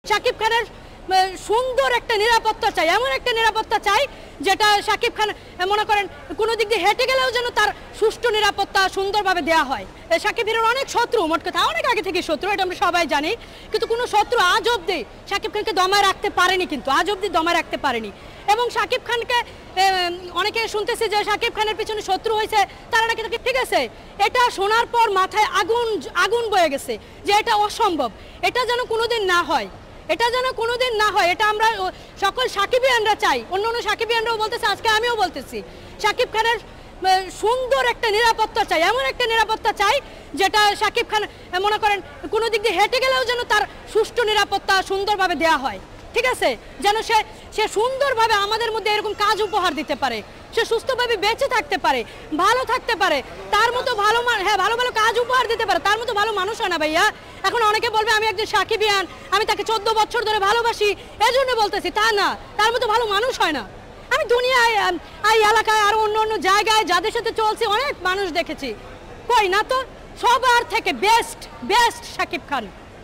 শাকিব খানের সুন্দর একটা নিরাপত্তা চাই, এমন একটা নিরাপত্তা চাই যেটা শাকিব খান মনে করেন কোনো দিক দিয়ে হেঁটে গেলেও যেন তার সুষ্ঠু নিরাপত্তা সুন্দরভাবে দেওয়া হয়। শাকিব হিরোর অনেক শত্রু, মোট কথা অনেক আগে থেকে শত্রু, এটা আমরা সবাই জানি, কিন্তু কোনো শত্রু আজ অবধি শাকিব খানকে দমায় রাখতে পারেনি, কিন্তু আজ অবধি দমায় রাখতে পারেনি। এবং শাকিব খানকে অনেকে শুনতেছে যে শাকিব খানের পিছনে শত্রু হয়েছে, তারা নাকি ঠিক আছে, এটা শোনার পর মাথায় আগুন বয়ে গেছে যে এটা অসম্ভব, এটা যেন কোনোদিন না হয়, এটা যেন কোনোদিন না হয়। এটা আমরা সকল সাকিবিয়ানরা চাই, অন্য অন্য সাকিবিয়ানরাও বলতেছে, আজকে আমিও বলতেছি, শাকিব খানের সুন্দর একটা নিরাপত্তা চাই, এমন একটা নিরাপত্তা চাই যেটা শাকিব খান মনে করেন কোনো দিক দিয়ে হেঁটে গেলেও যেন তার সুষ্ঠু নিরাপত্তা সুন্দরভাবে দেওয়া হয়, ঠিক আছে, যেন সে সুন্দরভাবে আমাদের মধ্যে এরকম কাজ উপহার দিতে পারে, সে সুস্থভাবে বেঁচে থাকতে পারে, ভালো থাকতে পারে, তার মতো ভালো ভালো ভালো কাজ উপহার দিতে পারে, তার মতো ভালো মানুষ হয় না ভাইয়া। এখন অনেকে বলবে আমি একজন সাকিবিয়ান, আমি তাকে 14 বছর ধরে ভালোবাসি এজন্য বলতেছি, তা না, তার মতো ভালো মানুষ হয় না। আমি দুনিয়ায় এই এলাকায় আর অন্য অন্য জায়গায় যাদের সাথে চলছি অনেক মানুষ দেখেছি, কই না তো সবার থেকে বেস্ট শাকিব খান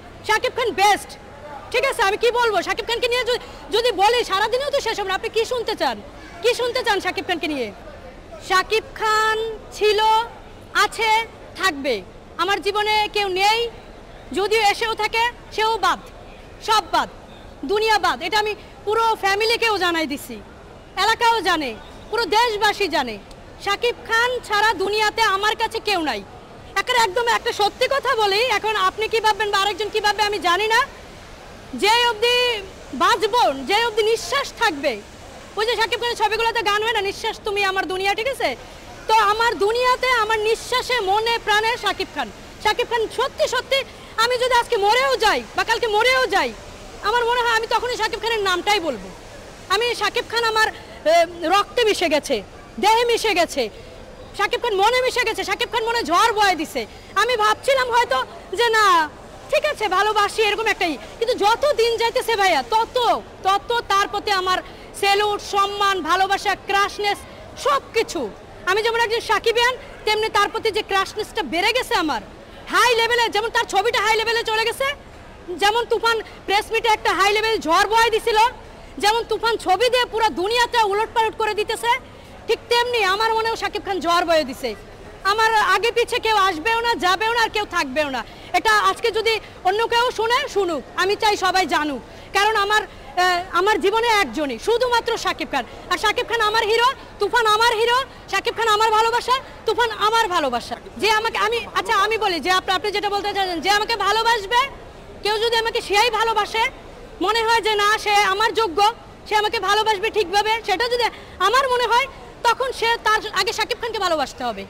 বেস্ট, ঠিক আছে। আমি কি বলবো শাকিব খানকে নিয়ে যদি বলি সারাদিনেও তো শেষ হবে না। আপনি কি শুনতে চান শাকিব খানকে নিয়ে? শাকিব খান ছিল, আছে, থাকবে, আমার জীবনে কেউ নেই, যদিও এসেও থাকে সেও বাদ, সব বাদ, দুনিয়া বাদ, এটা আমি পুরো ফ্যামিলিকেও জানাই দিছি, এলাকাও জানে, পুরো দেশবাসী জানে, শাকিব খান ছাড়া দুনিয়াতে আমার কাছে কেউ নাই। একদম একটা সত্যি কথা বলি, এখন আপনি কি ভাববেন বা আরেকজন কি ভাববে আমি জানি না, যে অবধি বাঁচবো, যে অবধি নিঃশ্বাস থাকবে, ওই যে শাকিব খানের ছবিগুলোতে গান হয় না, নিঃশ্বাস তুমি আমার দুনিয়া, ঠিক আছে, তো আমার দুনিয়াতে আমার নিঃশ্বাসে মনে প্রাণে শাকিব খান। সত্যি আমি যদি আজকে মরেও যাই বা কালকে মরেও যাই, আমার মনে হয় আমি তখনই শাকিব খানের নামটাই বলবো। আমি শাকিব খান আমার রক্তে মিশে গেছে, দেহে মিশে গেছে, শাকিব খান মনে মিশে গেছে, শাকিব খান মনে ঝড় বয়ে দিছে। আমি ভাবছিলাম হয়তো যে না ঠিক আছে ভালোবাসি এরকম একটাই, কিন্তু যত দিন যাইতেছে ভাইয়া তত তার প্রতি আমার সেলুট, সম্মান, ভালোবাসা, ক্রাশনেস সব কিছু। আমি যেমন একজন সাকিবিয়ান, তেমনি তার প্রতি যে ক্রাশনেসটা বেড়ে গেছে আমার হাই লেভেলে, যেমন তার ছবিটা হাই লেভেলে চলে গেছে, যেমন তুফান প্রেস মিটে একটা হাই লেভেল ঝড় বয়ে দিছিল, যেমন তুফান ছবি দিয়ে পুরো দুনিয়াটা উলটপালট করে দিতেছে, ঠিক তেমনি আমার মনেও শাকিব খান ঝড় বয়ে দিছে। আমার আগে পিছে কেউ আসবেও না, যাবেও না, আর কেউ থাকবেও না। এটা আজকে যদি অন্য কেউ শুনুক, আমি চাই সবাই জানুক, কারণ আমার জীবনে একজনই, শুধুমাত্র শাকিব খান। আর শাকিব খান আমার হিরো, তুফান আমার হিরো, শাকিব খান আমার ভালোবাসা, তুফান আমার ভালোবাসা। যে আমাকে আমি বলি যে আপনি যেটা বলতে চাচ্ছেন, যে আমাকে ভালোবাসবে, কেউ যদি আমাকে সেই ভালোবাসে, মনে হয় যে না সে আমার যোগ্য, সে আমাকে ভালোবাসবে ঠিকভাবে, সেটা যদি আমার মনে হয়, তখন সে তার আগে শাকিব খানকে ভালোবাসতে হবে,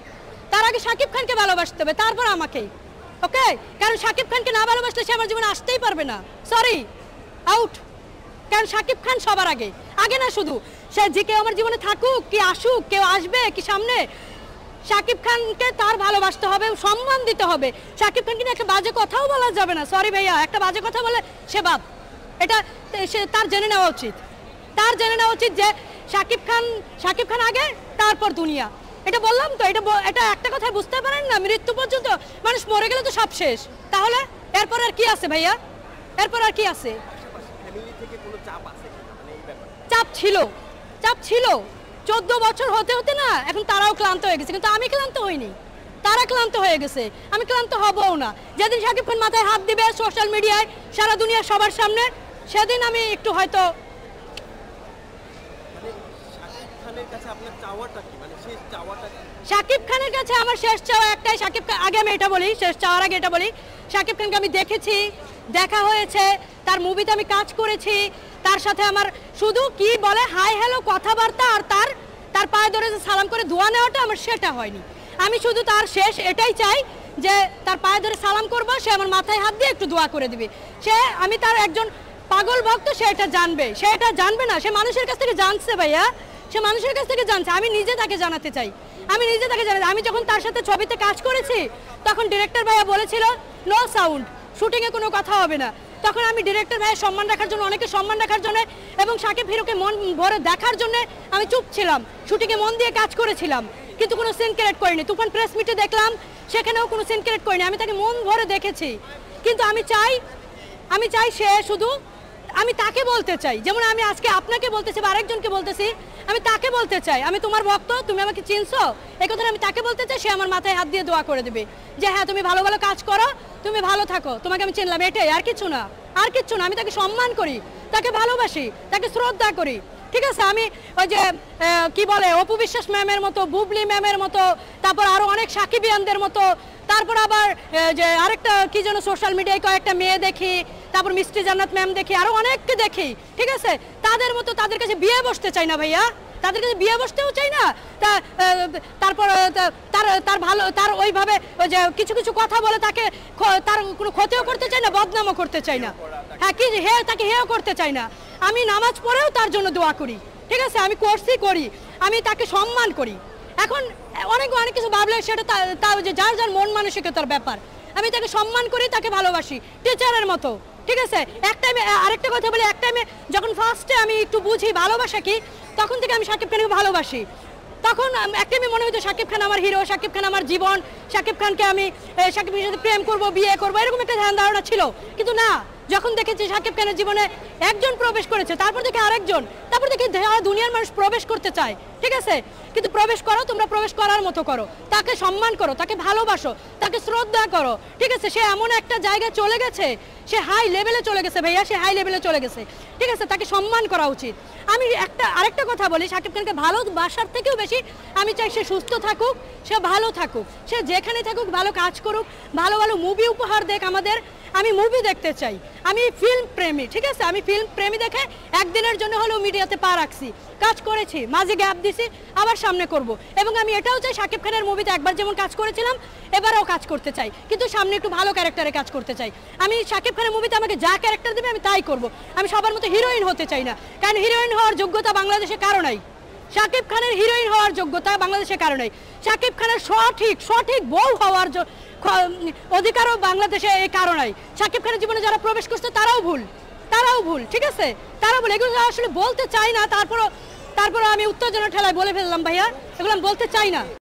তারপর আমাকেই, ওকে? কারণ শাকিব খানকে না ভালোবাসলে সে আমার জীবনে আসতেই পারবে না, সরি, আউট। কারণ শাকিব খান সবার আগে না, শুধু সে যে কেউ আমার জীবনে থাকুক কি আসুক, কেউ আসবে কি সামনে, শাকিব খানকে তার ভালোবাসতে হবে, সম্মান দিতে হবে। শাকিব খানকে নিয়ে একটা বাজে কথাও বলা যাবে না, সরি ভাইয়া, একটা বাজে কথা বলে সে বাদ, এটা তার জেনে নেওয়া উচিত যে শাকিব খান আগে, তারপর দুনিয়া। এটা বললাম তো, এটা একটা কথা বুঝতে পারেন না, মৃত্যু পর্যন্ত মানুষ মরে গেলে তো সব শেষ, তাহলে এরপর আর কি আছে ভাইয়া, এরপর আর কি আছে? চাপ ছিল 14 বছর হতে না, এখন তারাও ক্লান্ত হয়ে গেছে, কিন্তু আমি ক্লান্ত হইনি, তারা ক্লান্ত হয়ে গেছে, আমি ক্লান্ত হবও না। যেদিন শাকিব খান মাথায় হাত দিবে সোশ্যাল মিডিয়ায় সারা দুনিয়া সবার সামনে, সেদিন আমি একটু হয়তো। শাকিব খানের কাছে আমার শেষ চাওয়া একটাই, আগে আমি এটা বলি, শেষ চাওয়ার আগে এটা বলি, শাকিব খানকে আমি দেখেছি, দেখা হয়েছে, তার মুভিতে আমি কাজ করেছি, তার সাথে আমার শুধু কি বলে হাই হ্যালো কথাবার্তা, আর তার পায়ে ধরে সালাম করে দোয়া নেওয়াটা আমার সেটা হয়নি। আমি শুধু তার শেষ এটাই চাই যে তার পায়ে ধরে সালাম করবো, সে আমার মাথায় হাত দিয়ে একটু দোয়া করে দিবে, আমি তার একজন পাগল ভক্ত, সে এটা জানবে না, সে মানুষের কাছ থেকে জানছে ভাইয়া, সে মানুষের কাছ থেকে জানছে, আমি নিজে তাকে জানাতে চাই, আমি যখন তার সাথে ছবিতে কাজ করেছি, তখন ডিরেক্টর ভাইয়া বলেছিল নো সাউন্ড, শুটিংয়ে কোনো কথা হবে না, তখন আমি ডিরেক্টর ভাইয়ের সম্মান রাখার জন্য, অনেকে সম্মান রাখার জন্য এবং শাকিব হিরোকে মন ভরে দেখার জন্য আমি চুপ ছিলাম, শুটিংয়ে মন দিয়ে কাজ করেছিলাম, কিন্তু কোনো সিন ক্রিয়েট করিনি। তুফান প্রেস মিটে দেখলাম, সেখানেও কোনো সিন ক্রিয়েট করিনি, আমি তাকে মন ভরে দেখেছি। কিন্তু আমি চাই সে শুধু আমি তাকে বলতে চাই, যেমন আমি আজকে আপনাকে বলতেছি বা আরেকজনকে বলতেছি, আমি তাকে বলতে চাই আমি তোমার ভক্ত, তুমি আমাকে চিনছো, এই কথাটা আমি তাকে বলতে চাই। সে আমার মাথায় হাত দিয়ে দোয়া করে দেবে যে হ্যাঁ তুমি ভালো ভালো কাজ করো, তুমি ভালো থাকো, তোমাকে আমি চিনলাম, এটাই, আর কিছু না, আর কিচ্ছু না। আমি তাকে সম্মান করি, তাকে ভালোবাসি, তাকে শ্রদ্ধা করি, ঠিক আছে। আমি ওই যে কি বলে অপু বিশ্বাস ম্যামের মতো, বুবলি ম্যামের মতো, তারপর আরো অনেক সাকিবিয়ানদের মতো, তারপর আবার যে আরেকটা কি যেন সোশ্যাল মিডিয়ায় কয়েকটা মেয়ে দেখি, তারপর মিষ্টি জান্নাত ম্যাম দেখি, আরো অনেককে দেখি, ঠিক আছে। তাদের মতো তাদের কাছে বিয়ে বসতে চাই না ভাইয়া, তাদের কাছে বিয়ে বসতেও চাই না। তারপর তার ভালো তার ওইভাবে যে কিছু কিছু কথা বলে তাকে তার কোনো ক্ষতিও করতে চাই না, বদনামও করতে চাই না, হ্যাঁ কি তাকে হেও করতে চাই না। আমি নামাজ পড়েও তার জন্য দোয়া করি, ঠিক আছে, আমি করি, আমি তাকে সম্মান করি। এখন অনেক কিছু ভাবলে সেটা তাও যে যার যার মন মানসিকতার ব্যাপার। আমি তাকে সম্মান করি, তাকে ভালোবাসি টিচারের মতো, ঠিক আছে। এক টাইমে আরেকটা কথা বলি, এক টাইমে যখন ফার্স্টে আমি একটু বুঝি ভালোবাসা কি, তখন থেকে আমি শাকিব খানকে ভালোবাসি। তখন একটা আমি মনে হতো শাকিব খান আমার হিরো, শাকিব খান আমার জীবন, শাকিব খানকে আমি শাকিব খানের সাথে প্রেম করব, বিয়ে করব, এরকম একটা ধারণা ছিল। কিন্তু না, যখন দেখেছি শাকিব খানের জীবনে একজন প্রবেশ করেছে, তারপর দেখে আরেকজন, তারপর দেখে দুনিয়ার মানুষ প্রবেশ করতে চায়, ঠিক আছে। কিন্তু প্রবেশ করো, তোমরা প্রবেশ করার মতো করো, তাকে সম্মান করো, তাকে ভালোবাসো, তাকে শ্রদ্ধা করো, ঠিক আছে। সে এমন একটা জায়গায় চলে গেছে, সে হাই লেভেলে চলে গেছে ভাইয়া, সে হাই লেভেলে চলে গেছে, ঠিক আছে, তাকে সম্মান করা উচিত। আমি আরেকটা কথা বলি, শাকিব খানকে ভালোবাসার থেকেও বেশি আমি চাই সে সুস্থ থাকুক, সে ভালো থাকুক, সে যেখানে থাকুক ভালো কাজ করুক, ভালো ভালো মুভি উপহার দেখ আমাদের। আমি মুভি দেখতে চাই, আমি ফিল্ম প্রেমী, ঠিক আছে। আমি ফিল্ম প্রেমী দেখে একদিনের জন্য হলেও মিডিয়াতে পা রাখছি, কাজ করেছি, মাঝে গ্যাপ দিছি, আবার সামনে করব। এবং আমি এটাও চাই শাকিব খানের মুভিতে একবার যেমন কাজ করেছিলাম এবারও কাজ করতে চাই, কিন্তু সামনে একটু ভালো ক্যারেক্টারে কাজ করতে চাই। আমি শাকিব খানের মুভিতে আমাকে যা ক্যারেক্টার দেবে আমি তাই করব। আমি সবার মতো হিরোইন হতে চাই না, কারণ হিরোইন হওয়ার যোগ্যতা বাংলাদেশে কারো নাই। শাকিব খানের হিরোইন হওয়ার যোগ্যতা বাংলাদেশে কারো নাই। শাকিব খানের সঠিক বউ হওয়ার অধিকারও বাংলাদেশে এই কারো নাই। শাকিব খানের জীবনে যারা প্রবেশ করছে তারাও ভুল, ঠিক আছে, তারা ভুল। এগুলো আসলে বলতে চাই না, তারপরও আমি উত্তেজনা ঠেলায় বলে ফেললাম ভাইয়া, এগুলো আমি বলতে চাই না।